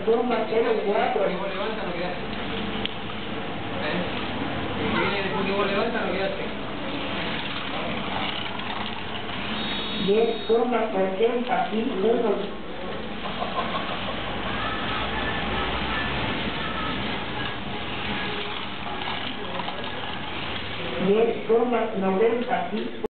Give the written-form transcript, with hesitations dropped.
forma 04. Si vos levantas, no quedaste. Si viene después que vos levantas, no quedaste. 10 forma 80 y 1. 10 forma 90 y